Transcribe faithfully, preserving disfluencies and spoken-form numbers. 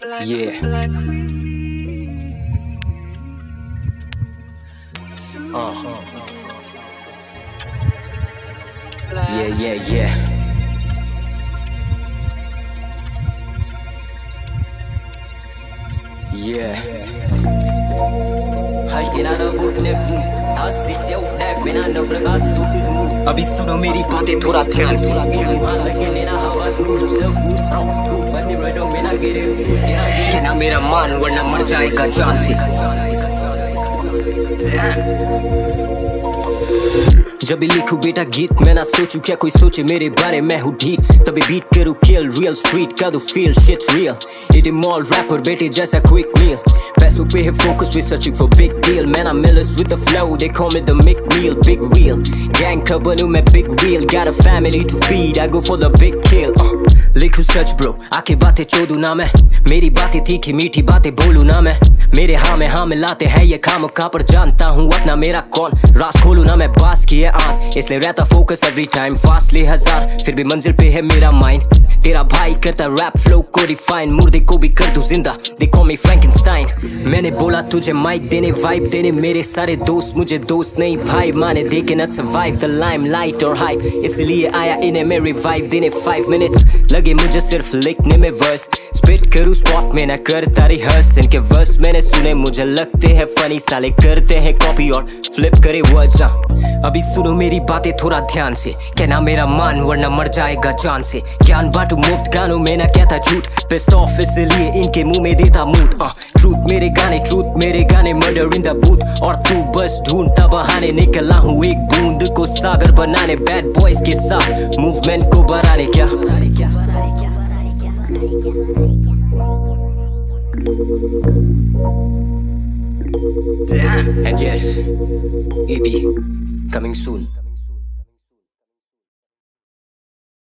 Yeah. Uh. Yeah, yeah, yeah. Yeah. अभी सुनो मेरी बातें थोड़ा ध्यान से। कहना मेरा मान वरना मर जाएगा जान से। जब भी लिखूं बेटा गीत मैं ना सोचूं क्या कोई सोचे मेरे बारे में हूँ ढीठ तभी बीट करूँ किल रियल स्ट्रीट का दो फील शिट्स रियल इट मॉल रैपर बेटे जैसा क्विक मील पैसों पे है focus we searching for big deal man I'm illest with the flow they call me the Mick Meal big wheel gang का बनूं मैं big wheel got a family to feed I go for the big kill uh, लिखूं सच bro आके बातें चोदूं ना मैं मेरी बातें तीखी मीठी बातें बोलूं ना मैं मेरे हाँ में हाँ मिलाते हैं ये खाम खा पर जानता हूँ अपना मेरा कौन रास खोलूं ना मैं बास की है आंख इसलिए रहता फोकस एवरी टाइम फासले हजार फिर भी मंजिल पे है मेरा माइंड तेरा भाई करता रैप फ्लो को रिफाइन मुर्दे को भी कर दूं जिंदा they call me Frankenstein मैंने बोला तुझे माइक देने वाइब देने मेरे सारे दोस्त मुझे दोस्त नहीं भाई माने दे के not survive the limelight और hype इसलिए आया इन्हें मैं रिवाइव देने five minutes लगे मुझे सिर्फ लिखने में वर्स स्पिट करूं स्पॉट में ना करता रिहर्स इनके वर्स मैंने सुने मुझे लगते हैं फनी साले करते हैं कॉपी और फ्लिप करे वर्ड्स अभी सुनो मेरी बातें थोड़ा ध्यान से कहना मेरा मान वरना मर जाएगा जान से ज्ञान बांटू मुफ्त गानों में ना कहता झूठ पिस्ड ऑफ इसलिए इनके मुंह में देता मूड ट्रूथ मेरे गाने ट्रूथ मेरे गाने मर्डर इन द बूथ और तू बस ढूंढता बहाने निकला हूँ एक बूंद को सागर बनाने बैड बॉयज के साथ मूवमेंट को बढ़ाने क्या Damn. And yes, E P coming soon.